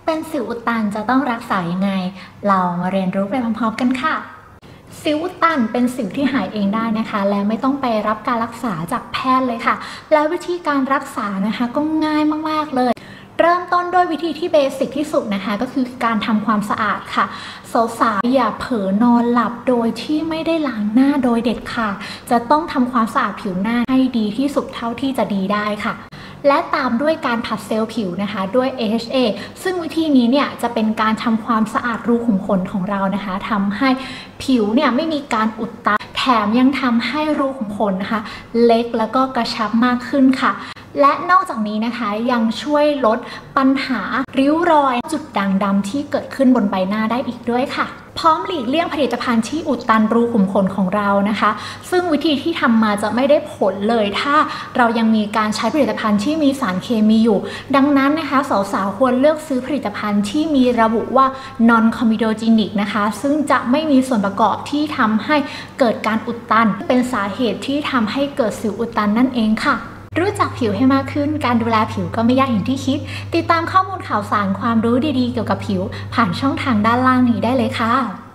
เป็นสิวอุดตันจะต้องรักษายังไงเรามาเรียนรู้ไปพร้อมๆกันค่ะสิวอุดตันเป็นสิวที่หายเองได้นะคะและไม่ต้องไปรับการรักษาจากแพทย์เลยค่ะและวิธีการรักษานะคะก็ง่ายมากๆเลยเริ่มต้นด้วยวิธีที่เบสิกที่สุดนะคะก็คือการทำความสะอาดค่ะสาวๆอย่าเผลอนอนหลับโดยที่ไม่ได้ล้างหน้าโดยเด็ดขาดจะต้องทำความสะอาดผิวหน้าให้ดีที่สุดเท่าที่จะดีได้ค่ะและตามด้วยการผัดเซลล์ผิวนะคะด้วย AHA ซึ่งวิธีนี้เนี่ยจะเป็นการทำความสะอาดรูขุมขนของเรานะคะทำให้ผิวเนี่ยไม่มีการอุดตันแถมยังทำให้รูขุมขนนะคะเล็กแล้วก็กระชับมากขึ้นค่ะและนอกจากนี้นะคะยังช่วยลดปัญหาริ้วรอยจุดด่างดำที่เกิดขึ้นบนใบหน้าได้อีกด้วยค่ะพร้อมหลีกเลี่ยงผลิตภัณฑ์ที่อุดตันรูขุมขนของเรานะคะซึ่งวิธีที่ทำมาจะไม่ได้ผลเลยถ้าเรายังมีการใช้ผลิตภัณฑ์ที่มีสารเคมีอยู่ดังนั้นนะคะสาวๆควรเลือกซื้อผลิตภัณฑ์ที่มีระบุว่า non comedogenic นะคะซึ่งจะไม่มีส่วนประกอบที่ทำให้เกิดการอุดตันเป็นสาเหตุที่ทำให้เกิดสิวอุดตันนั่นเองค่ะรู้จักผิวให้มากขึ้นการดูแลผิวก็ไม่ยากอย่างที่คิดติดตามข้อมูลข่าวสารความรู้ดีๆเกี่ยวกับผิวผ่านช่องทางด้านล่างนี้ได้เลยค่ะ